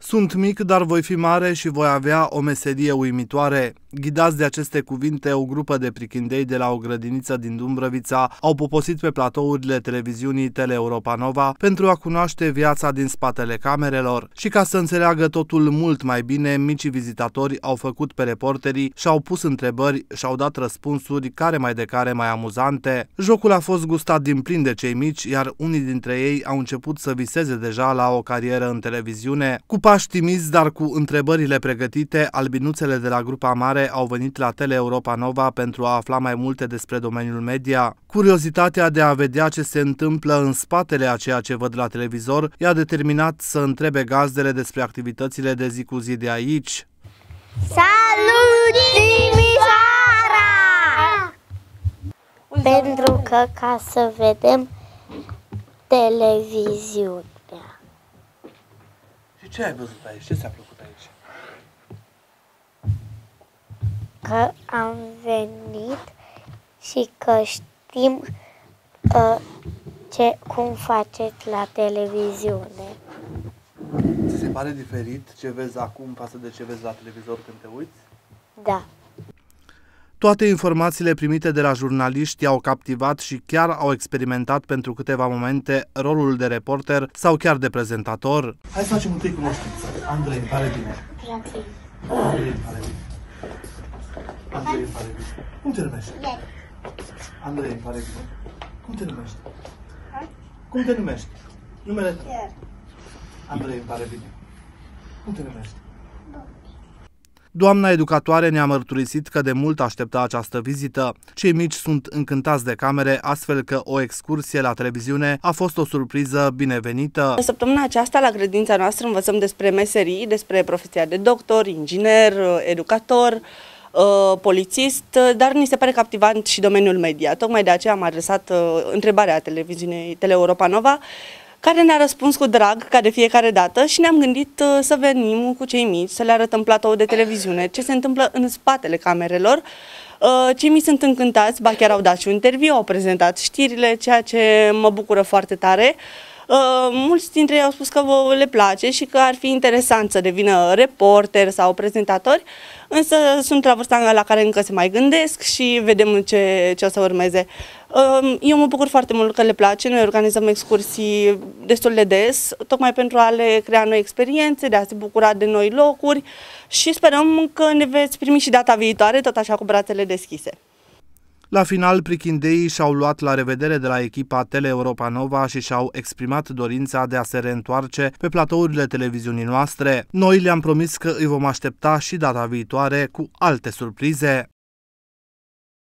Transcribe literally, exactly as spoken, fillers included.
Sunt mic, dar voi fi mare și voi avea o meserie uimitoare. Ghidați de aceste cuvinte, o grupă de prichindei de la o grădiniță din Dumbrăvița au poposit pe platourile televiziunii Tele Europa Nova pentru a cunoaște viața din spatele camerelor. Și ca să înțeleagă totul mult mai bine, micii vizitatori au făcut pe reporterii și-au pus întrebări și-au dat răspunsuri care mai de care mai amuzante. Jocul a fost gustat din plin de cei mici, iar unii dintre ei au început să viseze deja la o carieră în televiziune. Cu pași timizi, dar cu întrebările pregătite, albinuțele de la grupa mare au venit la Tele Europa Nova pentru a afla mai multe despre domeniul media. Curiozitatea de a vedea ce se întâmplă în spatele a ceea ce văd la televizor i-a determinat să întrebe gazdele despre activitățile de zi cu zi de aici. Salut, Timișoara! Pentru că ca să vedem televiziunea. Și ce ai văzut aici? Ce ți-a plăcut aici? Că am venit și că știm uh, ce, cum faceți la televiziune. Ți se pare diferit ce vezi acum față de ce vezi la televizor când te uiți? Da. Toate informațiile primite de la jurnaliști i-au captivat și chiar au experimentat pentru câteva momente rolul de reporter sau chiar de prezentator. Hai să facem întâi cunoștință. Andrei, îmi pare bine. Andrei, îmi pare bine. Andrei, îmi pare bine. Cum te numești? Andrei, îmi pare bine. Cum te numești? Cum te numești? Numele tău. Andrei, îmi pare bine. Cum te numești? Doamna educatoare ne-a mărturisit că de mult aștepta această vizită. Cei mici sunt încântați de camere, astfel că o excursie la televiziune a fost o surpriză binevenită. Săptămâna aceasta, la grădinița noastră, învățăm despre meserii, despre profesia de doctor, inginer, educator, polițist, dar ni se pare captivant și domeniul media. Tocmai de aceea am adresat întrebarea televiziunii Tele Europa Nova, care ne-a răspuns cu drag, ca de fiecare dată, și ne-am gândit uh, să venim cu cei mici, să le arătăm platou de televiziune, ce se întâmplă în spatele camerelor. Uh, cei mici sunt încântați, ba chiar au dat și un interviu, au prezentat știrile, ceea ce mă bucură foarte tare. Uh, mulți dintre ei au spus că vă le place și că ar fi interesant să devină reporter sau prezentatori, însă sunt la vârsta la care încă se mai gândesc și vedem ce, ce o să urmeze. Uh, eu mă bucur foarte mult că le place, noi organizăm excursii destul de des, tocmai pentru a le crea noi experiențe, de a se bucura de noi locuri și sperăm că ne veți primi și data viitoare, tot așa cu brațele deschise. La final, prichindeii și-au luat la revedere de la echipa Tele Europa Nova și și-au exprimat dorința de a se reîntoarce pe platourile televiziunii noastre. Noi le-am promis că îi vom aștepta și data viitoare cu alte surprize.